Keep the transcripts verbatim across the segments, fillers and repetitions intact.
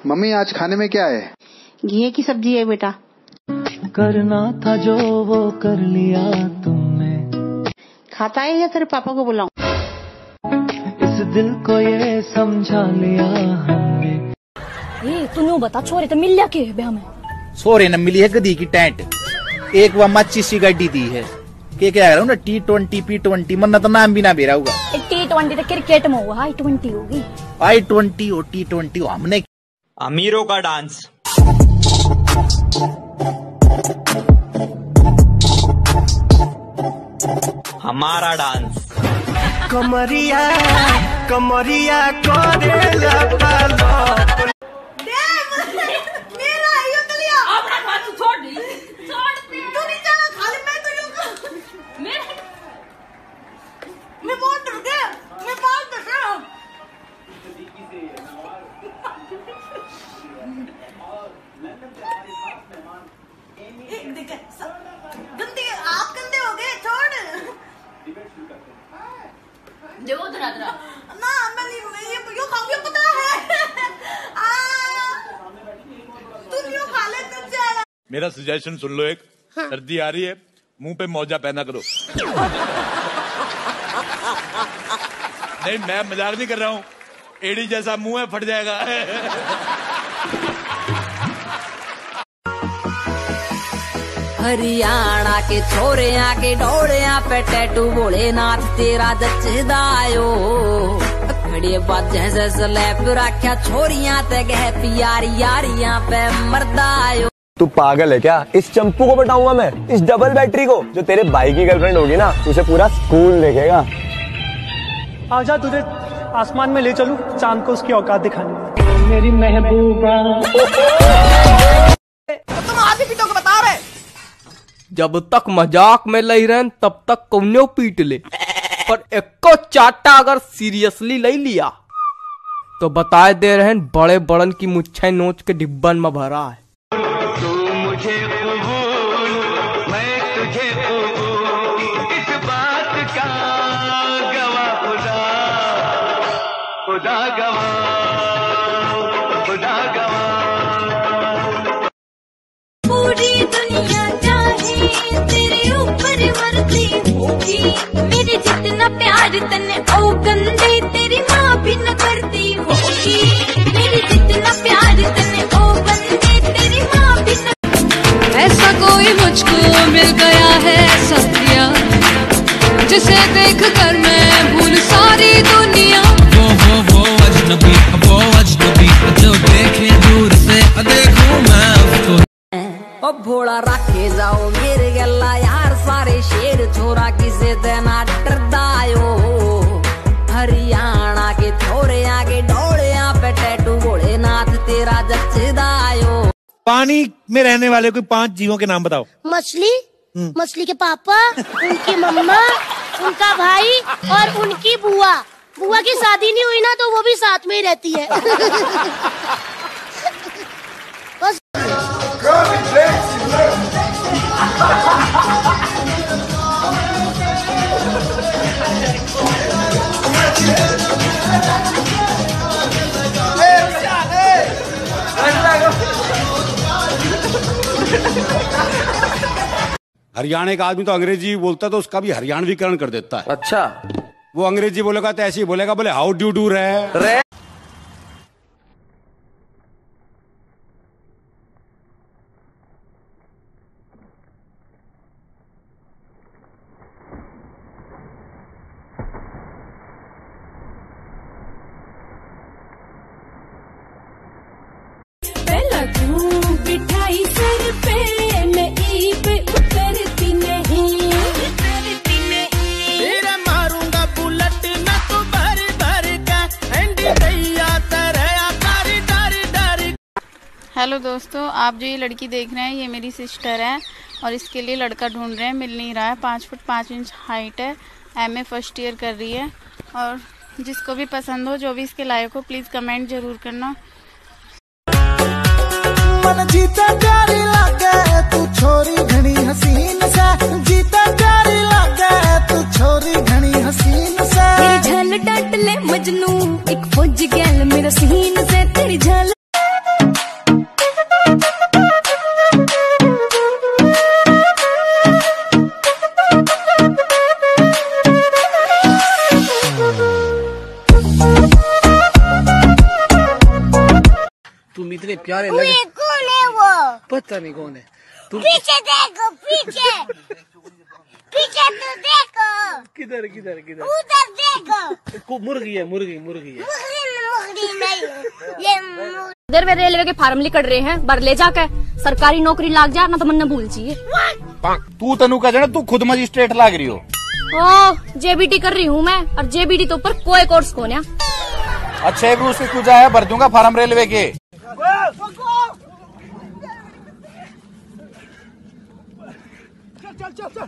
Mummy आज खाने में क्या है? घी की सब्जी है बेटा। करना था जो वो कर लिया तुमने। खाता है या तेरे पापा को बुलाऊं? इस दिल को ये समझा लिया हमने। ये तू बता छोरे तो मिल लिया के ब्याह में? छोरे न मिली है गधी की टेंट। एक वह मच्छी सी गड्डी दी है के क्या रहा हूँ ना टी ट्वेंटी पी ट्वेंटी मन तो नाम भी ना बेरा होगा। टी ट्वेंटी तो क्रिकेट में हुआ, आई ट्वेंटी होगी। आई ट्वेंटी और टी ट्वेंटी हमने। अमीरों का डांस। हमारा डांस। कमरिया कमरिया कोरेला पालो। मेरा आइयो तो लिया। अपना बात छोड़ दी। छोड़ दे। तू नहीं चला खाली मैं तो यूं मेरा मैं बहुत डर गया। मैं बहुत डर रहा हूं। एक देख गंदे आप गंदे हो गए छोड़। जो उधर उधर ना मैं नहीं ये यो खाऊं ये पता है। आ तुम यो खा ले तुम जा। मेरा सजेशन सुन लो एक। हाँ। सर्दी आ रही है मुंह पे मौजा पहना करो। नहीं मैं मजाक नहीं कर रहा हूँ। एड़ी जैसा मुंह है फट जाएगा। हरियाणा के छोरे आके डोरे पे टैटू भोलेनाथ तेरा जचदायो। खड़े बाजे से स्लैब रखा छोरियां ते गह प्यारी यारियां पे मरदायो। तू पागल है क्या? इस चंपू को बताऊंगा मैं, इस डबल बैटरी को। जो तेरे भाई की गर्लफ्रेंड होगी ना उसे पूरा स्कूल देखेगा। आजा तुझे आसमान में ले चलूं, चांद को उसकी औकात दिखाने। मेरी महबूबा तुम आधी पीटो को बता रहे। जब तक मजाक में लई रहन तब तक कौनो पीट ले, पर एको चाटा अगर सीरियसली ले लिया तो बताए दे रहन बड़े बड़न की मुच्छे नोच के डिब्बन में भरा है। तू मुझे कबूल मैं तुझे कबूल, इस बात का गवाह खुदा खुदा गवाह खुदा गवाह। पूरी दुनिया तेरे ऊपर मरती होगी, मेरे जितना प्यार तने ओ गंदे तेरी माँ भी न करती होगी। मेरे जितना प्यार तने ओ गंदे तेरी माँ भी न। ऐसा कोई मुझको मिल गया है सत्या, जिसे देख कर मैं भूल सारी दुनिया। वो वो वो अजनबी वो अजनबी जो देखे दूर से देखूं मैं उसको। ओ भोला रखे जाओ मेरे गला यार सारे शेर छोरा किसे देना डरदायो। हरियाणा के छोरे आगे डोले पे टैटू भोलेनाथ तेरा जचदायो। पानी में रहने वाले कोई पांच जीवों के नाम बताओ। मछली, मछली के पापा, उनकी मम्मा, उनका भाई और उनकी बुआ। बुआ की शादी नहीं हुई ना तो वो भी साथ में ही रहती है। बस हरियाणा का आदमी तो अंग्रेजी बोलता तो उसका भी हरियाणवीकरण कर देता है। अच्छा वो अंग्रेजी बोलेगा तो ऐसे ही बोलेगा, बोले हाउ डू डू रहे। बिठाई सर पे मैं ई पे उतरती नहीं, उतरती नहीं। तेरे मारूंगा बुलेट मैं तो भर भर के एंडी दैया तेरे तारी तारी तारी। हेलो दोस्तों, आप जो ये लड़की देख रहे हैं ये मेरी सिस्टर है और इसके लिए लड़का ढूंढ रहे हैं, मिल नहीं रहा है। पाँच फुट पाँच इंच हाइट है, एमए फर्स्ट ईयर कर रही है। और जिसको भी पसंद हो, जो भी इसके लायक हो, प्लीज़ कमेंट जरूर करना। मन जीता प्यारी लागे तू छोरी घनी हसीन से, जीता प्यारी लागे तू छोरी घनी हसीन से। तेरी झल डट ले मजनू एक फौज गैल मेरा सीन से, तेरी झल तुम इतने प्यारे वो लगे। ये कौन है वो? पता नहीं कौन है तुम। पीछे देखो, पीछे पीछे तो देखो। किधर किधर किधर? उधर देखो। को मुर्गी है, मुर्गी मुर्गी है। मुर्गी मुर्गी नहीं, ये मुर्गी। इधर वे रेलवे के फार्म लिकड़ रहे हैं, बर ले जाकर सरकारी नौकरी लाग जा ना तो मन भूल चाहिए। तू तनु का जाना, तू खुद मजिस्ट्रेट लाग रही हो। ओ जेबीटी कर रही हूँ मैं, और जेबीटी तो ऊपर कोई कोर्स को ना। अच्छा एक रूस से तू जाए, भर दूंगा फार्म रेलवे के। चल चल चल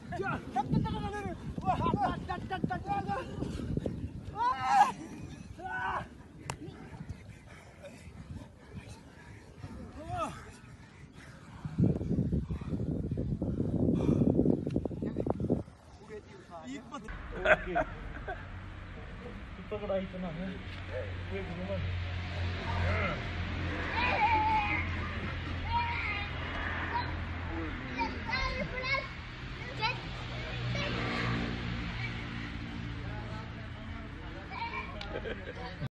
पकड़ा इतना है।